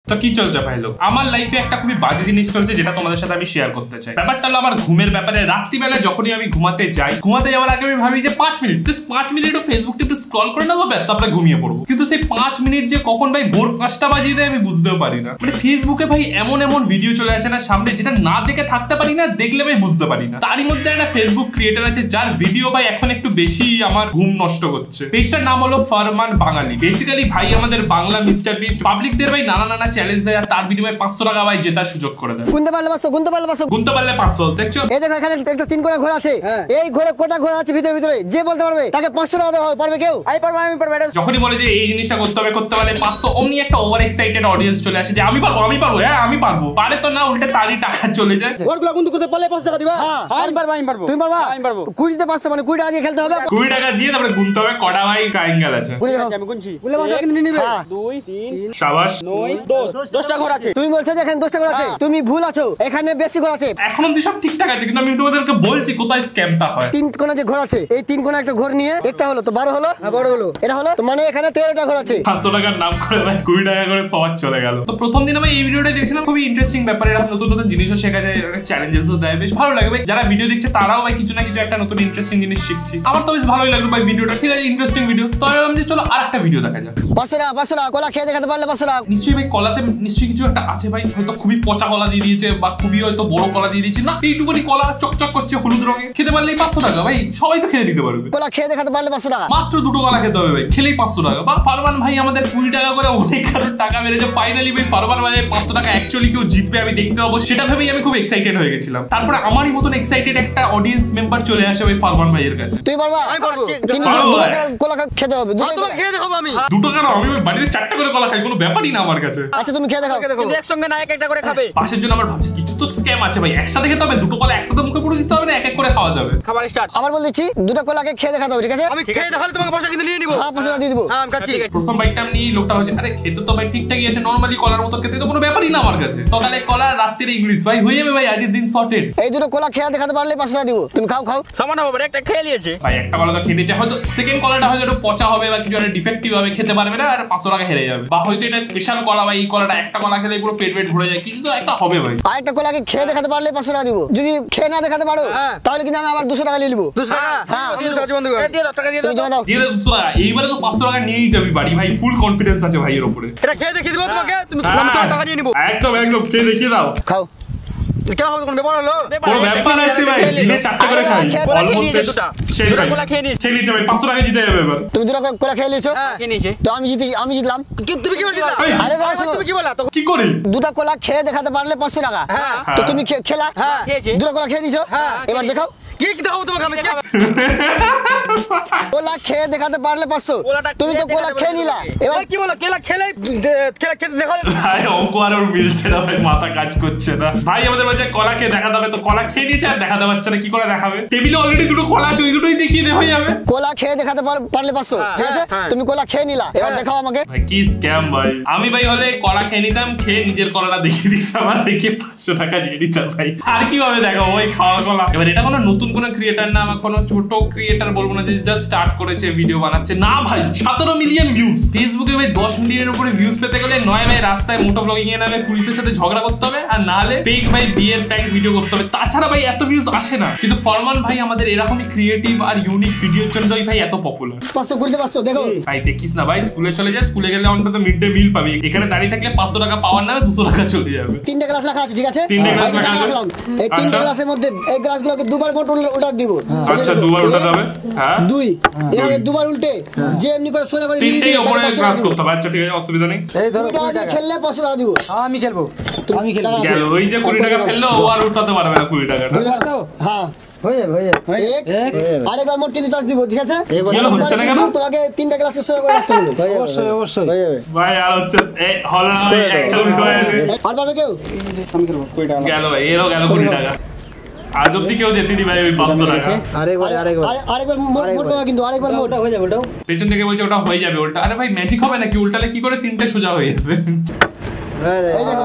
তো কি চলছে ভাই লোক, আমার লাইফে একটা খুবই বাজে জিনিস চলছে যেটা তোমাদের সাথে আমি শেয়ার করতে চাই। ব্যাপারটা হলো আমার ঘুমের ব্যাপারে। রাত্রিবেলা যখনই আমি ঘুমাতে যাই, ঘুমাতে যাওয়ার আগে আমি ভাবি যে 5 মিনিট, জাস্ট 5 মিনিটও ফেসবুকটা একটু স্ক্রল করে নেবো, ব্যাস তারপরে ঘুমিয়ে পড়বো। কিন্তু সেই 5 মিনিট যে কখন ভাই ভোর 5টা বাজিয়ে দেয় আমি বুঝতেও পারি না। মানে ফেসবুকে ভাই এমন এমন ভিডিও চলে আসে না সামনে, যেটা না দেখে থাকতে পারি না, দেখলে ভাই বুঝতে পারি না। তারই মধ্যে একটা ফেসবুক ক্রিয়েটার আছে যার ভিডিও ভাই এখন একটু বেশি আমার ঘুম নষ্ট করছে। পেজটার নাম হলো ফারমান বাঙালি। বেসিক্যালি ভাই আমাদের বাংলা মিস্টার বিস্ট পাবলিকদের ভাই নানা চ্যালেঞ্জ দেয়, আর তার বিনিময়ে 500 টাকা ভাই জেতার সুযোগ করে দেয়। গুনতে পারলে 500 দেখছো? এই দেখো এখানে একটা 3 কোণা ঘোড়া আছে। এই ঘোড়া কোটা ঘোড়া আছে ভিতরে, যে বলতে পারবে তাকে 500 টাকা দেওয়া হবে। পারবে কেউ? আমি পারবো। যখনই বলে যে এই জিনিসটা করতে পারলে 500, অমনি একটা ওভার এক্সাইটেড অডিয়েন্স চলে আসে যে আমি পারবো, হ্যাঁ আমি পারবো। পারে তো না, উল্টে তারই টাকা চলে যায়। ওরগুলো গুনতে করতে পারলে 5 টাকা দিবা। আমি পারবো। তুমি পারবা? আমি পারবো। 20 তে 500 মানে 20 টাকা দিয়ে খেলতে হবে। 20 টাকা দিয়ে তারপরে গুনতে হবে কটা ভাই ট্রায়াঙ্গেল আছে। আমি গুনছি। বলে ভাষা কিন্তু নিবে। 2 3 শাবাশ 9 10 টা ঘোড়া আছে। তুমি বলছো যে এখানে 10 টা ঘোড়া আছে, তুমি ভুল আছো, এখানে বেশি ঘোড়া আছে। এখন অবধি সব ঠিকঠাক আছে, কিন্তু আমি তোমাদেরকে বলছি কোথায় স্ক্যামটা হয়। 3 কোণা যে ঘোড়া আছে, এই 3 কোণা একটা ঘোড় নিয়ে একটা হলো তো 12 হলো। বড় হলো, এটা হলো তো মানে এখানে 13টা ঘোড়া আছে। 500 টাকার নাম করে ভাই 20 টাকা করে সবার চলে গেল। তো প্রথম দিন আমি এই ভিডিওটা দেখছিলাম, খুবই ইন্টারেস্টিং ব্যাপার। এরকম নতুন জিনিসও শেখা যায়, চ্যালেঞ্জেসও দেয়, বেশ ভালো লাগে ভাই। যারা ভিডিও দেখছে তারাও ভাই কিছু না কিছু একটা নতুন ইন্টারেস্টিং জিনিস শিখছি। আমার তো বেশ ভালোই লাগলো ভাই ভিডিওটা। ঠিক আছে, ইন্টারেস্টিং ভিডিও। তো আমি ভাবলাম যে চলো আরেকটা ভিডিও দেখা যাক। 500 টাকা কলা খেয়ে দেখাতে পারলে 500 টাকা। নিশ্চয়ই ভাই কলাতে নিশ্চয়ই কিছু একটা আছে ভাই, হয়তো খুবই পচা কলা দিয়ে দিয়েছে বা খুবই হয়তো বড় কলা দিয়ে দিয়েছে। না, এইটুকুনি কলা চকচক করছে হলুদ রঙে, খেতে পারলেই 500 টাকা ভাই। সবাই তো খেয়ে নিতে পারবে। কলা খেয়ে দেখাতে পারলে 500 টাকা। মাত্র 2টো কলা খেতে হবে ভাই, খেলেই 500 টাকা। বা ফারমান ভাই আমাদের 20 টাকা করে অনেক কারোর টাকা মেরেছে। ফাইনালি ভাই ফারমান ভাই 500 টাকা অ্যাকচুয়ালি কেউ জিতবে আমি দেখতে পাবো, সেটা ভেবেই আমি খুব এক্সাইটেড হয়ে গেছিলাম। তারপরে আমারই মতন এক্সাইটেড একটা অডিয়েন্স মেম্বার চলে আসে ভাই ফারমান ভাইয়ের কাছে। তুই পারবা? আমি পারবো। কিন্তু কলা খেতে হবে। দুটো খেয়ে দেখাবো আমি। দুটো কেন? আমি বাড়িতে 4টা করে কলা খাই, কোনো ব্যাপারই না আমার কাছে। আচ্ছা তুমি খেয়ে দেখাও। কিন্তু একসঙ্গে না, একটা করে খাবে। পাশের জন্য আমার ভাবছি কিছু তো স্ক্যাম আছে ভাই। একসাথে খেতে হবে, দুটো কলা একসাথে মুখে পুরো দিতে হবে না, এক করে খাওয়া যাবে। খাবার স্টার্ট। আবার বল দিচ্ছি, দুটো কলাকে খেয়ে দেখাতে হবে, ঠিক আছে? আমি খেয়ে দেখালে তোমাকে পয়সা কিন্তু নিয়ে নিব। হ্যাঁ, পয়সা দিয়ে দিব। হ্যাঁ, আমি খাচ্ছি। প্রথম বাইটটা আমি লোকটা বলছে আরে খেতে তো ভাই ঠিকঠাকই আছে, নরমালি কলার মতো খেতে, তো কোনো ব্যাপারই না আমার কাছে। সকালে কলা, রাত্রিরে ইংলিশ ভাই, হয়ে যাবে ভাই, আজকের দিন সর্টেড। এই দুটো কলা খেয়ে দেখাতে পারলে 500 টাকা দিব। তুমি খাও। সামান হবে, একটা খেয়ে নিয়েছে ভাই। একটা কলা তো খেয়ে নিয়েছে, হয়তো সেকেন্ড কলাটা হয়তো একটু পচা হবে বা কিছু একটা ডিফেক্টিভ হবে, খেতে পারবে না, আর 500 টাকা হেরে যাবে। বা হয়তো এটা স্পেশাল কলা ভাই, এই কলাটা একটা কলা খেলে পুরো পেট ভরে যায়, কিছু তো একটা হবে ভাই। আর একটা কলাকে খেয়ে দেখাতে পারলে 500 টাকা দিব। যদি খেয়ে না দেখাতে পারো তাহলে কিন্তু আমি আবার 200 টাকা নিয়ে নিব। 200 টাকা? হ্যাঁ, দিয়ে 10 টাকা দিয়ে দাও। দিয়ে 200 টাকা। এইবারে তো 500 টাকা নিয়েই যাবি বাড়ি ভাই, ফুল কনফিডেন্স আছে ভাইয়ের উপরে। এটা খেয়ে দেখিয়ে দিব তোমাকে, তুমি টাকা নিয়ে নিব। একদম খেয়ে দেখিয়ে দাও। খাও। কেন হবে? কোন ব্যাপার হলো? কোন ব্যাপার আছে ভাই, দিনে 4টা করে খাই। অলমোস্ট শেষ ভাই। খেয়ে নিয়েছে ভাই, 500 টাকা জিতে যাবে এবার। তুমি দুটো কলা খেয়ে নিয়েছো? খেয়ে নিয়েছে। তো আমি জিতলাম। তুমি কি বলছিলা? আরে দাদা তুমি কি বললা? তো কি করি? দুটো কলা খেয়ে দেখাতে পারলে 500 টাকা। তো তুমি খেলা? খেয়েছি। দুটো কলা খেয়ে নিয়েছো? এবার দেখাও। কি দেখাও তোমাকে আমি? কলা খেয়ে দেখাতে পারলে 500। তুমি তো কলা খেয়ে নিলা। এবার কি বলো? খেলে খেতে দেখালে ভাই অঙ্ক আর ওর মিলছে না ভাই, মাথা কাজ করছে না ভাই। আমাদের বলছে কলা খেয়ে দেখাতে হবে, তো কলা খেয়ে নিয়েছে আর দেখাতে পারছে না, কি করে দেখাবে? টেবিলে অলরেডি দুটো কলা আছে, ওই দুটোই দেখিয়ে দে হয়ে যাবে। কলা খেয়ে দেখাতে পারলে 500, ঠিক আছে? তুমি কলা খেয়ে নিলা, এবার দেখাও আমাকে। ভাই কি স্ক্যাম ভাই। আমি ভাই হলে কলা খেয়ে নিতাম, খেয়ে নিজের কলাটা দেখিয়ে দিতাম, আর দেখিয়ে 500 টাকা নিয়ে নিতাম ভাই। আর কিভাবে দেখাবো ওই খাওয়া কলা? এবার এটা কোনো নতুন কোনো ক্রিয়েটার না, আমার কোনো ছোট ক্রিয়েটার বলবো না যে জাস্ট স্টার্ট করেছে, ভিডিও বানাচ্ছে না ভাই। 17 মিলিয়ন ভিউজ ফেসবুকে ভাই। 10 মিলিয়নের উপরে ভিউজ পেতে গেলে নয় ভাই রাস্তায় মোটো ব্লগিং এ নামে পুলিশের সাথে ঝগড়া করতে হবে, আর না হলে ফেক ভাই বিয়ের প্র্যাঙ্ক ভিডিও করতে হবে। তাছাড়া ভাই এত ভিউজ আসে না। কিন্তু ফরমান ভাই আমাদের এরকমই ক্রিয়েটিভ আর ইউনিক ভিডিওর জন্যই ভাই এত পপুলার। 500 করে 500 দেখো ভাই। দেখিস না ভাই, স্কুলে চলে যা, স্কুলে গেলে অন্তত মিড ডে মিল পাবি। এখানে দাঁড়িয়ে থাকলে 500 টাকা পাওয়ার নামে 200 টাকা চলে যাবে। 3টে ক্লাস রাখা আছে, ঠিক আছে? 3টে ক্লাস রাখা আছে। এই 3টে ক্লাসের মধ্যে এই ক্লাসগুলোকে দুবার বোট উল্টা দিব। আচ্ছা, দুবার উল্টা হবে। হ্যাঁ, 2 এভাবে দুবার উল্টে যে এমনি করে সোজা করে 3টেই উপরে ক্লাস করতে হবে। আচ্ছা ঠিক আছে, অসুবিধা নেই। এই ধরো 20 টাকা খেললে 500 টাকা দিব। আমি খেলবো। গেল ওই যে 20 টাকা ফেললো, ও আর উঠাতে পারবে না 20 টাকাটা। হ্যাঁ হয়ে যাবে। আরেকবার মোট 3 চার্জ দিব, ঠিক আছে? কেন হচ্ছে না কেন? তোমাকে 3টে ক্লাসে সোজা করে রাখতে হবে। অবশ্যই হয়ে যাবে ভাই। আর হচ্ছে এই হল না ভাই, একটা উল্টো হয়ে আছে। আর পারবে কেউ? আমি খেলবো 20 টাকা। গেল ভাই, এরও গেল 20 টাকা। আজ অব্দি কেউ জেতেনি ভাই ওই 500 টাকা। আরেকবার মোট কিন্তু আরেকবার মোট হয়ে যাবে। ওটাও পেছন থেকে বলছে ওটা হয়ে যাবে উল্টা। আরে ভাই ম্যাজিক হবে নাকি? উল্টালে কি করে 3টে সোজা হয়ে যাবে? এই দেখো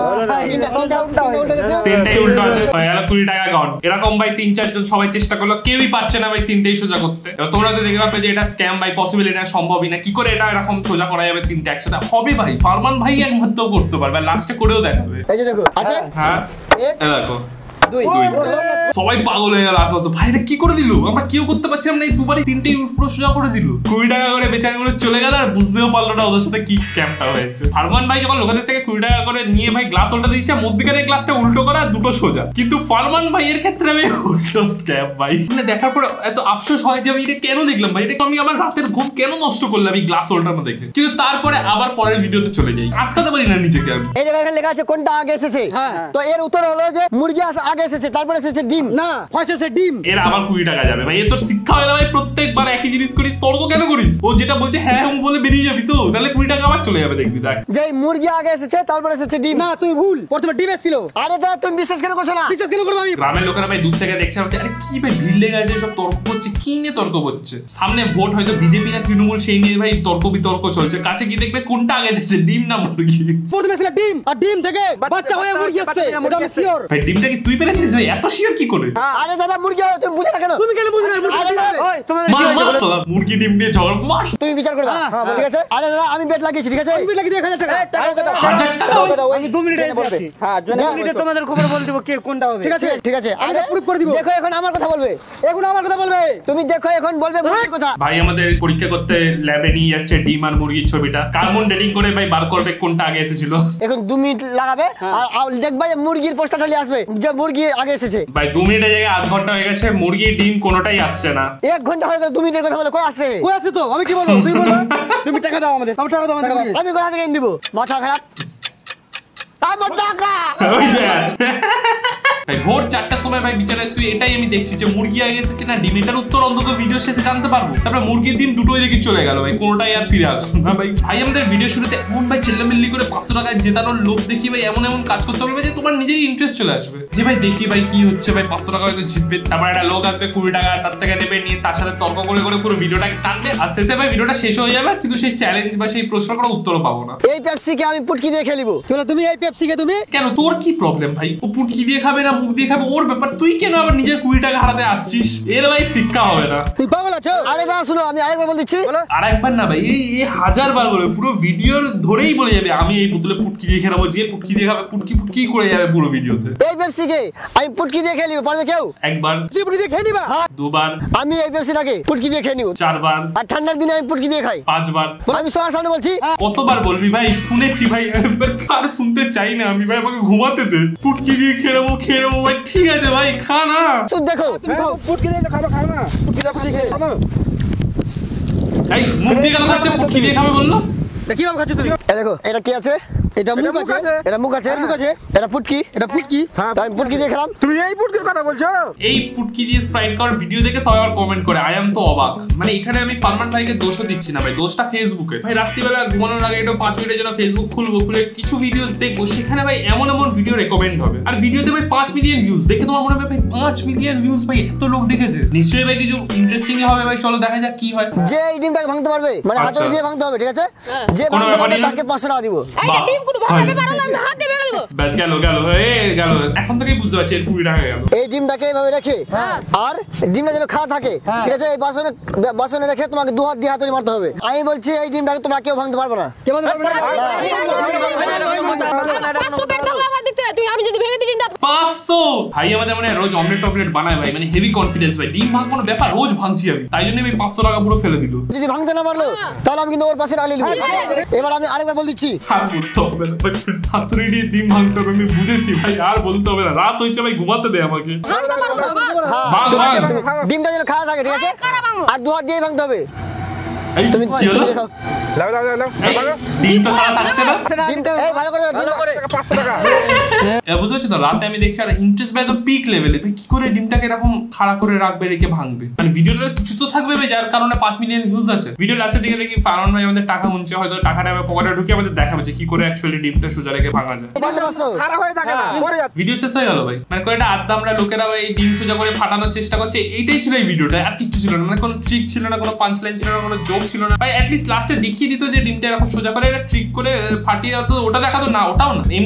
তিনটাই উল্টো আছে, 20 টাকা গন। এরকম ভাই 3-4 জন সবাই চেষ্টা করলো, কেউই পারছে না ভাই তিনটেই সোজা করতে। এবার তোমরা তো দেখে ভাববে যে এটা স্ক্যাম ভাই, পসিবল, এটা সম্ভবই না, কি করে এটা এরকম সোজা করা যাবে তিনটে একসাথে? হবে ভাই, ফারমান ভাই একমাত্র করতে পারবে, লাস্টে করেও দেখাবে। এই যে দেখো আছে, হ্যাঁ দেখো 2 সবাই পাগল হয়ে গেল আস্তে আস্তে, ভাই এটা কি করে দিল, আমরা কেউ করতে পারছিলাম না, এই দুবারই তিনটেই পুরো সোজা করে দিল। 20 টাকা করে বেচারাগুলো চলে গেল আর বুঝতেও পারলো না ওদের সাথে কি স্ক্যামটা হয়েছে। ফারমান ভাই যখন লোকেদের থেকে 20 টাকা করে নিয়ে ভাই গ্লাস উল্টো দিচ্ছে, মধ্যখানে গ্লাসটা উল্টো করা, দুটো সোজা, কিন্তু ফারমান ভাইয়ের ক্ষেত্রে আমি উল্টো স্ক্যাম ভাই। মানে দেখার পরে এত আফসোস হয় যে আমি এটা কেন দেখলাম ভাই, এটা আমি আমার রাতের ঘুম কেন নষ্ট করলাম এই গ্লাস উল্টানো দেখে। কিন্তু তারপরে আবার পরের ভিডিওতে চলে যাই, আটকাতে পারি না নিজেকে আমি। এই জায়গায় লেখা আছে কোনটা আগে এসেছে, তো এর উত্তর হলো যে মুরগি আগে এসেছে, তারপরে এসেছে ডিম। না, ফার্স্ট এসেছে ডিম। এর আবার 20 টাকা যাবে ভাই, এ তোর শিক্ষা হয় না ভাই, প্রত্যেকবার একই জিনিস করিস, তর্ক কেন করিস? ও যেটা বলছে হ্যাঁ হুম বলে বেরিয়ে যাবি তো, নাহলে 20 টাকা আবার চলে যাবে, দেখবি দেখ। যে মুরগি আগে এসেছে তারপরে এসেছে ডিম। না তুমি ভুল, প্রথমে ডিম এসেছিল। আরে দাদা তুমি বিশ্বাস কেন করছো না? বিশ্বাস কেন করব আমি? গ্রামের লোকেরা ভাই দূর থেকে দেখছে, আরে কি ভাই ভিড় লেগে আছে, সব তর্ক করছে, কি নিয়ে তর্ক করছে? সামনে ভোট হয়তো বিজেপি না তৃণমূল, সেই নিয়ে ভাই তর্ক বিতর্ক চলছে। কাছে গিয়ে দেখবে কোনটা আগে এসেছে, ডিম না মুরগি? প্রথমে ছিল ডিম, আর ডিম থেকে বাচ্চা হয়ে মুরগি আসছে, এটা আমি শিওর। ভাই ডিমটা কি তুই পেরেছিস ভাই, এত শিওর কি করে? আরে দাদা মুরগি তুমি বুঝে না কেন? তুমি কেন বুঝে না? ওই তোমাদের মুরগি ডিম নিয়ে ঝগড়া মার, তুমি বিচার করবে, ঠিক আছে? আরে দাদা আমি বেট লাগিয়েছি, ঠিক আছে? আমি বেট লাগিয়ে 1000 টাকা। 1000 টাকা আমি 2 মিনিটে এসেছি। হ্যাঁ 2 মিনিটে তোমাদের খবর বলে দেব কে কোনটা হবে, ঠিক আছে? ঠিক আছে, আরে প্রুফ করে দিব। দেখো এখন আমার কথা বলবে, এখন আমার কথা বলবে, তুমি দেখো এখন বলবে মুরগির কথা। ভাই আমাদের পরীক্ষা করতে ল্যাবে নিয়ে যাচ্ছে ডিম আর মুরগির ছবিটা, কার্বন ডেটিং করে ভাই বার করবে কোনটা আগে এসেছিল। এখন 2 মিনিট লাগাবে আর দেখবে যে মুরগির পোস্টার চলে আসবে যে মুরগি আগে এসেছে। ভাই 2 মিনিটের জায়গায় আধ ঘন্টা হয়ে গেছে, মুরগি ডিম কোনোটাই আসছে না। 1 ঘন্টা হয়ে গেল, 2 মিনিটের কথা বলে কই আসে? কই আছে তো? আমি কি বলবো? তুই বল, তুমি টাকা দাও আমাদের, আমি টাকা দাও আমাদের। আমি কোথা থেকে এনে দিব? মাথা খারাপ, আমার টাকা। ওই দেখ ভাই ভোর 4টার সময় ভাই বিছানায় শুয়ে এটাই আমি দেখছি যে মুরগি আগে এসেছে না ডিম, এটার উত্তর অন্তত ভিডিও শেষে জানতে পারবো। তারপরে মুরগির ডিম দুটোই দেখি চলে গেল ভাই, কোনোটাই আর ফিরে আসলো না ভাই। ভাই আমাদের ভিডিও শুরুতে এমন ভাই চিল্লামিল্লি করে 500 টাকা জেতানোর লোভ দেখি ভাই, এমন এমন কাজ করতে পারবে যে তোমার নিজেরই ইন্টারেস্ট চলে আসবে, যে ভাই দেখি ভাই কি হচ্ছে, ভাই 500 টাকা হয়তো জিতবে, তারপর একটা লোক আসবে 20 টাকা তার থেকে নেবে, নিয়ে তার সাথে তর্ক করে করে পুরো ভিডিওটাকে টানবে, আর শেষে ভাই ভিডিওটা শেষ হয়ে যাবে, কিন্তু সেই চ্যালেঞ্জ বা সেই প্রশ্নের কোনো উত্তরও পাবো না। এই পেপসিকে আমি পুটকি দিয়ে খেলিব। তুমি এই পেপসিকে তুমি কেন, তোর কি প্রবলেম ভাই? ও পুটকি দিয়ে খাবে না মুখ দিয়ে খাবে, ওর ব্যাপার, তুই কেন আবার নিজের 20 টাকা হারাতে আসছিস? এর ভাই শিক্ষা হবে না। তুই পাগল আছো? আরে না শুনো, আমি আরেকবার বল দিচ্ছি। আরেকবার না ভাই, এই 1000 বার বলে পুরো ভিডিওর ধরেই বলে যাবে আমি এই বোতলে পুটকি দিয়ে খেলাবো, যে পুটকি দিয়ে খাবে পুটকি পুটকি করে যাবে পুরো ভিডিওতে। এই পেপসিকে আমি পুটকি দিয়ে খেলিব, পারবে কেউ? একবার তুই পুটকি দিয়ে খেয়ে নিবা? 2 বার আমি এই পেপসিটাকে পুটকি দিয়ে খেয়ে নিব। 4 বার আর ঠান্ডার দিনে আমি পুটকি দিয়ে খাই 5 বার। আমি সবার সামনে বলছি। কতবার বলবি ভাই? শুনেছি ভাই, আর শুনতে চাই না আমি ভাই, আমাকে ঘুমাতে দে। পুটকি দিয়ে খেয়ে নেবো ভাই, ঠিক আছে ভাই খা না। শুন দেখো, পুটকি দিয়ে খাবো, খাও না পুটকি দিয়ে খাবো। এই মুখ দিয়ে কেন খাচ্ছে? পুটকি দিয়ে খাবে বললো, কি ভাবে খাচ্ছ তুমি? এই দেখো এটা কি আছে? এটা মুখ আছে, এটা মুখ আছে, মুখ আছে, এটা পুটকি, এটা পুটকি। হ্যাঁ আমি পুটকি দিয়ে খেলাম। তুমি এই পুটকির কথা বলছো? এই পুটকি দিয়ে স্প্রাইট করার ভিডিও দেখে সবাই আবার কমেন্ট করে, আই এম তো অবাক। মানে এখানে আমি ফারমান ভাইকে দোষও দিচ্ছি না ভাই, দোষটা ফেসবুকের। ভাই রাত্রিবেলা ঘুমানোর আগে একটু 5 মিনিটের জন্য ফেসবুক খুলবো, খুলে কিছু ভিডিওস দেখবো, সেখানে ভাই এমন এমন ভিডিও রেকমেন্ড হবে, আর ভিডিওতে ভাই 5 মিলিয়ন ভিউজ দেখে তোমার মনে হবে ভাই 5 মিলিয়ন ভিউজ ভাই, এত লোক দেখেছে, নিশ্চয়ই ভাই কিছু ইন্টারেস্টিং হবে ভাই। চলো দেখা যাক কি হয়। যে এই ডিমটাকে ভাঙতে পারবে, মানে হাতে দিয়ে ভাঙতে হবে, ঠিক আছে? যে ভাঙতে পারবে তাকে 500 টাকা দিব। এইটা ডিম কোনো ভাঙতে পারলাম না, হাত দিয়ে ভেঙে দেব। ব্যাস গেল এখন থেকেই বুঝতে পারছি এর 20 টাকা গেল। এই ডিমটাকে এইভাবে রেখে, আর ডিমটা যেন খাওয়া থাকে, ঠিক আছে? এই বাসনে রেখে তোমাকে 2 হাত দিয়ে হাতুড়ি মারতে হবে। আমি বলছি এই ডিমটাকে তোমরা কেউ ভাঙতে পারবে না। কেউ ভাঙতে পারবে না? 500 পেট দাও আমার দিতে, তুই আমি যদি ভেঙে দিই ডিমটা 500। ভাই আমাদের মানে রোজ অমলেট টমলেট বানায় ভাই, মানে হেভি কনফিডেন্স ভাই, ডিম ভাঙ কোনো ব্যাপার, রোজ ভাঙছি আমি, তাই জন্য আমি 500 টাকা পুরো ফেলে দিল। যদি ভাঙতে না পারলো তাহলে আমি কিন্তু ওর পাশে ডালি নিব। এবার আমি আরেকবার বল দিচ্ছি, আর বলতে হবে না ভাই, হাতুড়ি দিয়ে ডিম ভাঙতে হবে, আমি বুঝেছি ভাই, আর বলতে হবে না, রাত হয়েছে ভাই, ঘুমাতে দে আমাকে। ভাঙতে পারবো না। ভাঙ ভাঙ, ডিমটা যেন খাওয়া থাকে, ঠিক আছে? আর 2 হাত দিয়ে ভাঙতে হবে। এই তুমি কি হলো? দেখাও লাও লাও লাও এই ডিম তো খাওয়া থাকছে না। ডিমটা এই ভালো করে 500 টাকা। বুঝতে পারছি তো, রাতে আমি দেখছি আর ইন্টারেস্ট ভাই তো পিক লেভেলে, ভাই কি করে ডিমটাকে এরকম খাড়া করে রাখবে, রেখে ভাঙবে, মানে ভিডিওটা কিছু তো থাকবে ভাই যার কারণে 5 মিলিয়ন ভিউজ আছে। ভিডিও লাস্টের দিকে দেখি ফারমান ভাই আমাদের টাকা গুনছে, হয়তো টাকাটা আমি পকেটে ঢুকে আমাদের দেখাবে যে কি করে অ্যাকচুয়ালি ডিমটা সোজা রেখে ভাঙা যায়। খারাপ হয়ে থাকে না, পড়ে যাচ্ছে। ভিডিও শেষ হয়ে গেল ভাই, মানে কয়েকটা আড্ডা আমরা লোকেরা ভাই ডিম সোজা করে ফাটানোর চেষ্টা করছে, এইটাই ছিল এই ভিডিওটা, আর কিছু ছিল না, মানে কোনো ট্রিক ছিল না, কোনো পাঞ্চ লাইন ছিল না, কোনো জোক ছিল না ভাই। অ্যাটলিস্ট লাস্টে দেখিয়ে দিত যে ডিমটা এরকম সোজা করে এটা ট্রিক করে ফাটিয়ে, ওটা দেখাতো না, ওটাও না, এমনি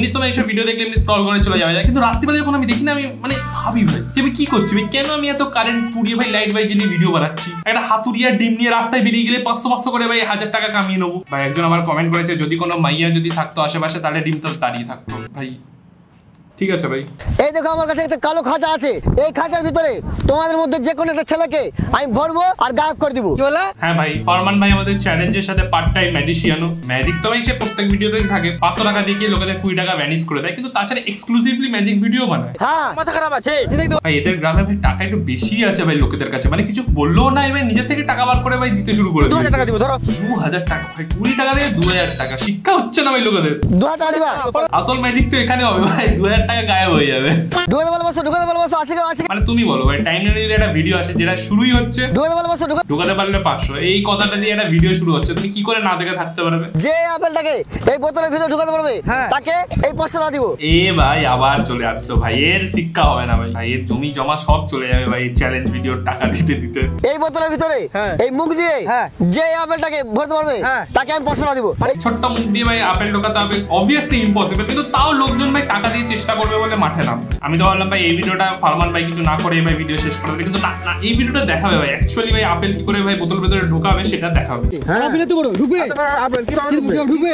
সময় এইসব ভিডিও দেখলে এমনি স্ক্রল করে চলে যাওয়া যায়, কিন্তু রাত্রিবেলা যখন আমি দেখি না, আমি মানে ভাবি ভাই যে আমি কি করছি ভাই, কেন আমি এত কারেন্ট পুড়িয়ে ভাই লাইট ভাই জ্বালিয়ে ভিডিও বানাচ্ছি। একটা হাতুড়িয়া ডিম নিয়ে রাস্তায় বেরিয়ে গেলে 500 করে ভাই 1000 টাকা কামিয়ে নেবো ভাই। একজন আমার কমেন্ট করেছে যদি কোনো মাইয়া যদি থাকতো আশেপাশে তাহলে ডিম তো দাঁড়িয়ে থাকতো ভাই। ঠিক আছে ভাই, এই দেখো আমার কাছে একটা কালো খাঁচা আছে, এই খাঁচার ভিতরে তোমাদের মধ্যে যে কোনো একটা ছেলেকে আমি ভরবো আর গায়েব করে দিব। কি বলে? হ্যাঁ ভাই, ফরমান ভাই আমাদের চ্যালেঞ্জের সাথে পার্ট টাইম ম্যাজিশিয়ানও। ম্যাজিক তো ভাই সে প্রত্যেক ভিডিওতেই থাকে, 500 টাকা দিয়ে লোকেদের 20 টাকা ভ্যানিশ করে দেয়, কিন্তু তাছাড়া এক্সক্লুসিভলি ম্যাজিক ভিডিও বানায়। হ্যাঁ মাথা খারাপ আছে ভাই এদের গ্রামে ভাই টাকা একটু বেশি আছে ভাই লোকেদের কাছে, মানে কিছু বললেও না এবার নিজের থেকে টাকা বার করে ভাই দিতে শুরু করে 2000 টাকা দিব ধরো। 2000 টাকা ভাই, 20 টাকা থেকে 2000 টাকা, শিক্ষা হচ্ছে না ভাই লোকেদের। 2000 টাকা দিবা? আসল ম্যাজিক তো এখানে হবে ভাই, 2000 টাকা গায়েব হয়ে যাবে। ঢুকাতে ভালোবাসো, ঢুকাতে ভালোবাসো, আছে কেউ আছে? মানে তুমি বলো ভাই, টাইম লাইনে যদি একটা ভিডিও আসে যেটা শুরুই হচ্ছে ঢুকাতে ভালোবাসো, ঢোকাতে পারলে 500, এই কথাটা দিয়ে একটা ভিডিও শুরু হচ্ছে, তুমি কি করে না দেখে থাকতে পারবে? যে আপেলটাকে এই বোতলের ভিতরে ঢুকাতে পারবে তাকে এই 500 টাকা দিব। এ ভাই আবার চলে আসলো ভাই, এর শিক্ষা হবে না ভাই, এর জমি জমা সব চলে যাবে ভাই চ্যালেঞ্জ ভিডিওর টাকা দিতে দিতে। এই বোতলের ভিতরে এই মুখ দিয়ে যে আপেলটাকে ভরতে পারবে তাকে আমি 500 টাকা দিব। এই ছোট্ট মুখ দিয়ে ভাই আপেল ঢোকাতে হবে, অবভিয়াসলি ইম্পসিবল, কিন্তু তাও লোকজন ভাই টাকা দিয়ে চেষ্টা করবে বলে মাঠে নাম। আমি তো ভাবলাম ভাই এই ভিডিওটা ফারমান ভাই কিছু না করে ভাই ভিডিও শেষ করে দেবে, কিন্তু না, এই ভিডিওটা দেখাবে ভাই অ্যাকচুয়ালি ভাই আপেল কি করে ভাই বোতলের ভিতরে ঢোকাবে সেটা দেখাবে। আপেল তো বড় ঢুকবে, আপেল কি ঢুকবে?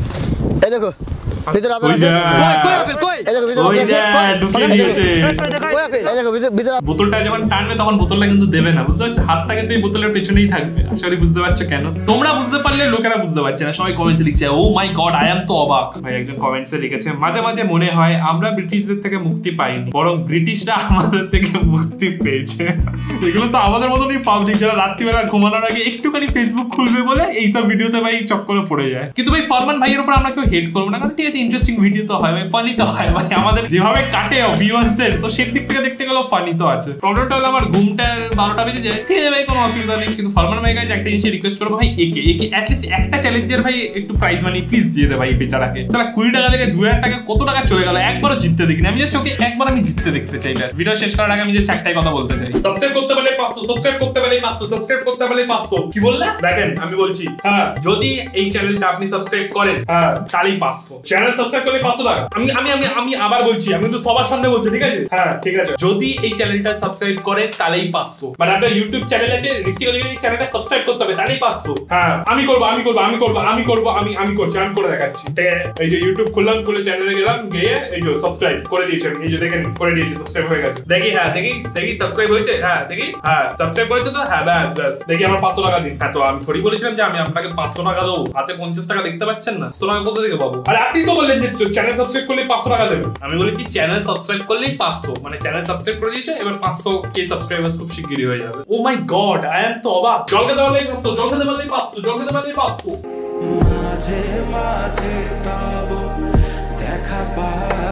এই দেখো ভিতরে আপেল আছে, কই আপেল কই? এই দেখো ভিতরে ওই আপেল যে আছে, ঢুকিয়ে দিয়েছে। কই আপেল? এই দেখো ভিতরে বোতলটা যখন টানবে তখন বোতলটা কিন্তু দেবে না, বুঝতে পারছো? হাতটা কিন্তু এই বোতলের পেছনেই থাকবে। আসলে বুঝতে পারছো কেন? তোমরা বুঝতে পারলে লোকেরা বুঝতে পারছে না। সবাই কমেন্টসে লিখছে oh my god I am তো অবাক। ভাই একজন কমেন্টসে লিখেছে মাঝে মাঝে মনে হয় আমরা ব্রিটিশদের থেকে মুক্তি পাইনি, বরং ব্রিটিশরা আমাদের থেকে মুক্তি পেয়েছে। এগুলো তো আমাদের মতনই পাবলিক যারা রাত্রিবেলা ঘুমানোর আগে একটুখানি ফেসবুক খুলবে বলে এইসব ভিডিওতে ভাই চক্করে পড়ে যায়। কিন্তু ভাই ফরমান ভাইয়ের উপর আমরা কেউ হেট করবো না, কারণ ঠিক আছে ইন্টারেস্টিং ভিডিও তো হয় ভাই, ফানি তো হয় ভাই, আমাদের যেভাবে কাটে ভিউয়ার্সদের তো সেই দিক থেকে দেখতে গেলেও ফানি তো আছে। প্রবলেমটা হলো আমার ঘুমটা 12টা বেজে যায়, ঠিক আছে ভাই কোনো অসুবিধা নেই, কিন্তু ফরমান ভাই কাছে একটা জিনিস রিকোয়েস্ট করবো ভাই, একে অ্যাটলিস্ট একটা চ্যালেঞ্জের ভাই একটু প্রাইজ মানি প্লিজ দিয়ে দে ভাই বেচারাকে। তারা 20 টাকা থেকে 2000 টাকা কত টাকা চলে গেল, একবারও জিততে দেখিনি আমি, জাস্ট ওকে একবার আমি জিততে দেখতে চাই। ব্যাস ভিডিও শেষ করার আগে আমি জাস্ট একটাই কথা বলতে চাই, সাবস্ক্রাইব করতে পারলে 500, সাবস্ক্রাইব করতে পারলে 500, সাবস্ক্রাইব করতে পারলে 500। কি বললে? দেখেন আমি বলছি, হ্যাঁ যদি এই চ্যানেলটা আপনি সাবস্ক্রাইব করেন হ্যাঁ তাহলেই 500, চ্যানেল সাবস্ক্রাইব করলে 500 টাকা। আমি আবার বলছি, আমি কিন্তু সবার সামনে বলছি, ঠিক আছে? হ্যাঁ ঠিক আছে, যদি এই চ্যানেলটা সাবস্ক্রাইব করে তাহলেই 500, মানে আপনার ইউটিউব চ্যানেল আছে ঋত্বিক এই চ্যানেলটা সাবস্ক্রাইব করতে হবে তাহলেই 500। হ্যাঁ আমি করছি, আমি করে দেখাচ্ছি। এই যে ইউটিউব খুললাম, খুলে চ্যানেলে গেলাম, গিয়ে এই যে সাবস্ক্রাইব করে দিয়েছি আমি, এই যে দেখেন করে দিয়েছি, সাবস্ক্রাইব হয়ে গেছে। দেখি হ্যাঁ দেখি সাবস্ক্রাইব হয়েছে, হ্যাঁ দেখি হ্যাঁ সাবস্ক্রাইব করেছে তো, হ্যাঁ ব্যাস দেখি আমার 500 টাকা দিন। হ্যাঁ তো আমি থোড়ি বলেছিলাম যে আমি আপনাকে 500 টাকা দেবো, হাতে 50 টাকা দেখতে পাচ্ছেন না, 100 টাকা কোথা থেকে পাবো? আর আপনি তো বললেন যে চ্যানেল সাবস্ক্রাইব করলে 500 টাকা দেবেন, আমি বলেছি চ্যানেল সাবস্ক্রাইব করলেই 500, মানে চ্যানেল সাবস্ক্রাইব করে দিয়েছে, এবার 500k সাবস্ক্রাইবার্স খুব শিগগিরই হয়ে যাবে। Oh my god I am তো অবাক। জল খেতে পারলেই 500, জল খেতে পারলেই 500, জল খেতে পারলেই 500। মাঝে মাঝে পাবো দেখা পা